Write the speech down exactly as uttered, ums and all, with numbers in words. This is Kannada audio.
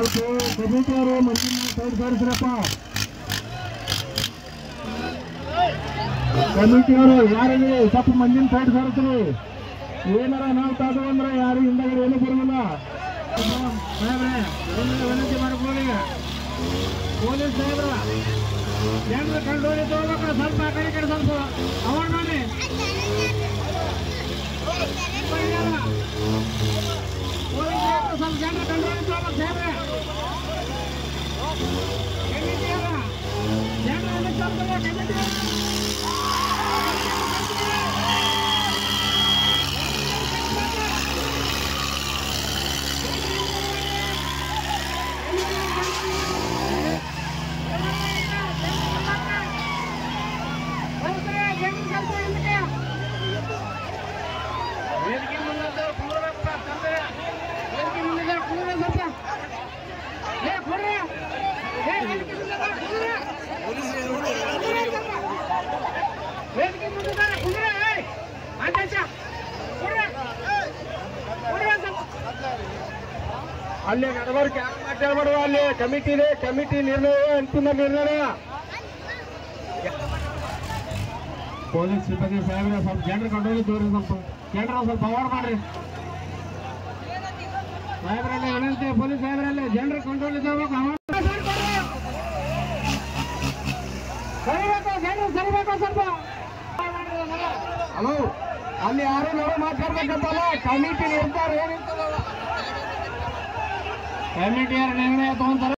ಕಮಿಟಿಯವರು ಮಂದಿನ ಸೈಡ್ ಸೇರಿಸ್ರಪ್ಪ. ಕಮಿಟಿಯವರು ಯಾರಿಗೆ ಸ್ವಲ್ಪ ಮಂದಿನ ಸೈಡ್ ಸೇರಿಸ್ರಿ. ಏನಾರ ನಾವು ತಾದು ಅಂದ್ರೆ ಯಾರು ಹಿಂದಗಡೆ ಏನು ಬರುವುದಿಲ್ಲ. ವಿನಂತಿ ಮಾಡ್ಕೊಳ್ಳಿ ಪೊಲೀಸ್ ಸಾಹೇಬ್ರ ಜನರ ಕಂಟ್ರೋಲ್ ತಗೋಬೇಕು. ಸ್ವಲ್ಪ ಆ ಕಡೆ ಕಡೆ ಸ್ವಲ್ಪ ಅವರ್ ನೋಡಿ ಸ್ವಲ್ಪ ಜನರ ಕಂಟ್ರೋಲ್ ತಗೋಬೇಕು ಸಾಹೇಬ್ರೆ. ಜನರ ಕಮಿಟಿ ಅಲ್ಲಿ ನಡವಳಿಕೆ ಯಾರು ಮಾತಾಡ್ಬಾರ್ದು. ಅಲ್ಲಿ ಕಮಿಟಿ ಇದೆ, ಕಮಿಟಿ ನಿರ್ಣಯ ಅಂತಿಮ ನಿರ್ಣಯ. ಪೊಲೀಸ್ ಸಿಬ್ಬಂದಿ ಸಾಹೇಬ್ರೆ ಸ್ವಲ್ಪ ಜನರ ಕಂಟ್ರೋಲ್ ತೋರಿ. ಸ್ವಲ್ಪ ಜನರ ಸ್ವಲ್ಪ ಅವಾರ್ಡ್ ಮಾಡ್ರಿ ಸಾಹೇಬ್ರಲ್ಲೇ ವಿನಂತಿ. ಪೊಲೀಸ್ ಸಾಹೇಬ್ರಲ್ಲೇ ಜನರ ಕಂಟ್ರೋಲ್ ತಗೋಬೇಕು. ಸರಿಬೇಕು ಜನರು ಸರಿಬೇಕು ಸ್ವಲ್ಪ. ಹಲೋ ಅಲ್ಲಿ ಯಾರು ನಾವು ಮಾತಾಡ್ಬೇಕಂತಲ್ಲ, ಕಮಿಟಿ ನಿರ್ಧಾರ ಏನಿರ್ತದ ಕಮಿಟಿಯವ್ರ ನಿರ್ಣಯ ತಗೊಂತಾರೆ.